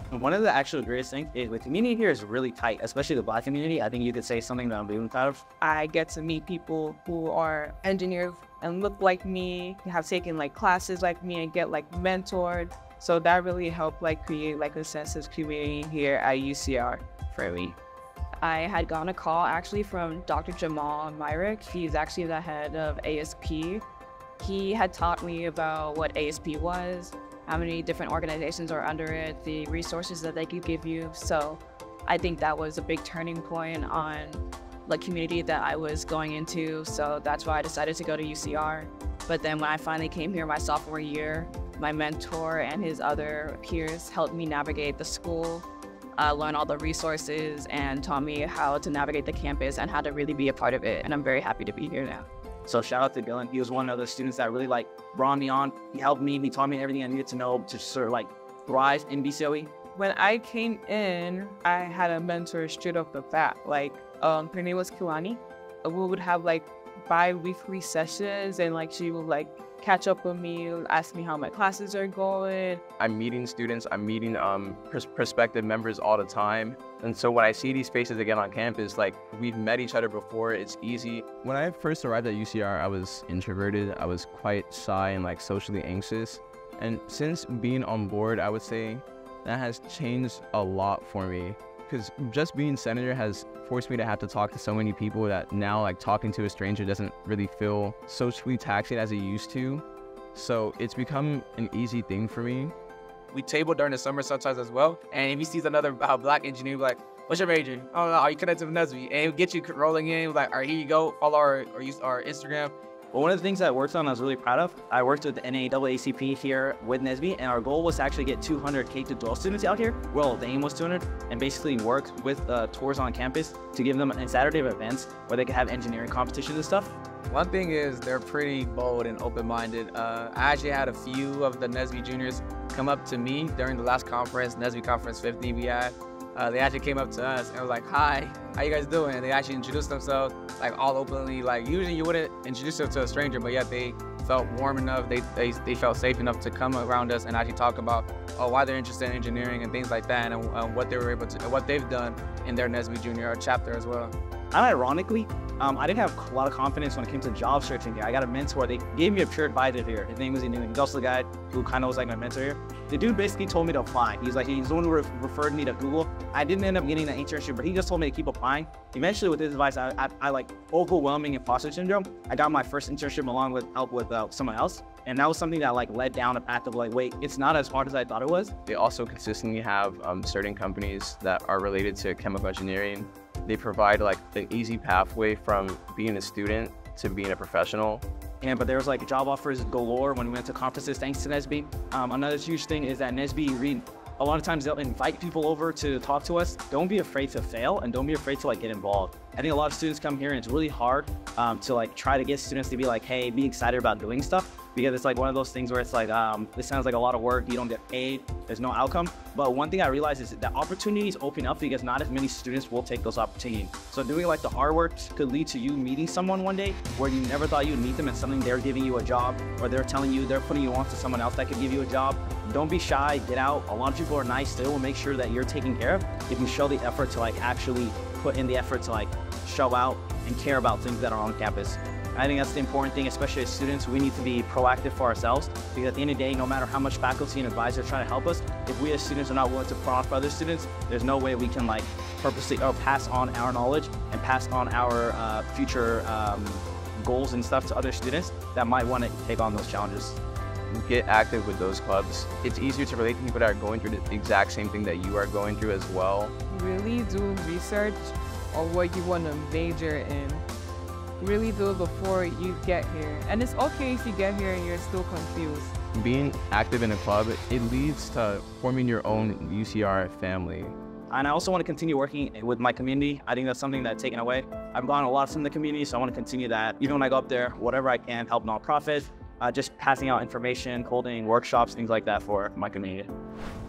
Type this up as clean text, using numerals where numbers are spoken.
One of the actual greatest things is the community here is really tight, especially the Black community. I think you could say something that I'm really proud of. I get to meet people who are engineers and look like me, have taken like classes like me and get like mentored. So that really helped like create like a sense of community here at UCR for me. I had gotten a call actually from Dr. Jamal Myrick. He's actually the head of ASP. He had taught me about what ASP was, how many different organizations are under it, the resources that they could give you. So I think that was a big turning point on the community that I was going into. So that's why I decided to go to UCR. But then when I finally came here my sophomore year, my mentor and his other peers helped me navigate the school, learn all the resources, and taught me how to navigate the campus and how to really be a part of it. And I'm very happy to be here now. So shout out to Dylan. He was one of the students that really like brought me on. He helped me. He taught me everything I needed to know to sort of like thrive in BCOE. When I came in, I had a mentor straight off the bat. Like, her name was Kilani. We would have like bi-weekly sessions, and like she would like catch up with me, ask me how my classes are going. I'm meeting students, I'm meeting prospective members all the time. And so when I see these faces again on campus, like we've met each other before, it's easy. When I first arrived at UCR, I was introverted. I was quite shy and like socially anxious. And since being on board, I would say that has changed a lot for me. Because just being senator has forced me to have to talk to so many people that now like talking to a stranger doesn't really feel socially taxing as it used to. So it's become an easy thing for me. We table during the summer sometimes as well. And if he sees another Black engineer, like, what's your major? Oh, no, are you connected with NSB? And he'll get you rolling in, like, all right, here you go, follow or use our Instagram. Well, one of the things I worked on I was really proud of, I worked with the NAACP here with NSB, and our goal was to actually get 200 K-12 students out here. Well, the aim was 200, and basically work with tours on campus to give them a Saturday of events where they could have engineering competitions and stuff. One thing is they're pretty bold and open-minded. I actually had a few of the NSB juniors come up to me during the last conference, NSB Conference 50 we had. They actually came up to us and were like, hi, how you guys doing? And they actually introduced themselves like all openly. Like usually you wouldn't introduce them to a stranger, but yet they felt warm enough, they felt safe enough to come around us and actually talk about why they're interested in engineering and things like that, and what they were able to, what they've done in their NSB Junior chapter as well. Unironically, I didn't have a lot of confidence when it came to job searching here. I got a mentor. They gave me a pure advisor here. His name was Inu. He's also the guy who kind of was like my mentor here. The dude basically told me to apply. He's the one who referred me to Google. I didn't end up getting that internship, but he just told me to keep applying. Eventually, with his advice, I like overwhelming imposter syndrome. I got my first internship along with help with someone else. And that was something that like led down a path of like, wait, it's not as hard as I thought it was. They also consistently have certain companies that are related to chemical engineering. They provide like an easy pathway from being a student to being a professional. But there was like job offers galore when we went to conferences thanks to NSB. Another huge thing is that NSB a lot of times they'll invite people over to talk to us. Don't be afraid to fail, and don't be afraid to like get involved. I think a lot of students come here and it's really hard to like try to get students to be like, hey, be excited about doing stuff, because it's like one of those things where it's like, this sounds like a lot of work, you don't get paid, there's no outcome. But one thing I realized is that opportunities open up because not as many students will take those opportunities. So doing like the hard work could lead to you meeting someone one day where you never thought you'd meet them, and something they're giving you a job, or they're telling you they're putting you on to someone else that could give you a job. Don't be shy, get out. A lot of people are nice. They will make sure that you're taken care of if you show the effort to like actually put in the effort to like show out and care about things that are on campus. I think that's the important thing, especially as students. We need to be proactive for ourselves, because at the end of the day, no matter how much faculty and advisors try to help us, if we as students are not willing to put on for other students, there's no way we can like purposely pass on our knowledge and pass on our future goals and stuff to other students that might want to take on those challenges. Get active with those clubs. It's easier to relate to people that are going through the exact same thing that you are going through as well. Really do research on what you want to major in. Really do it before you get here. And it's okay if you get here and you're still confused. Being active in a club, it leads to forming your own UCR family. And I also want to continue working with my community. I think that's something that's taken away. I've gone a lot from the community, so I want to continue that. Even when I go up there, whatever I can, help nonprofits, just passing out information, holding workshops, things like that for my community.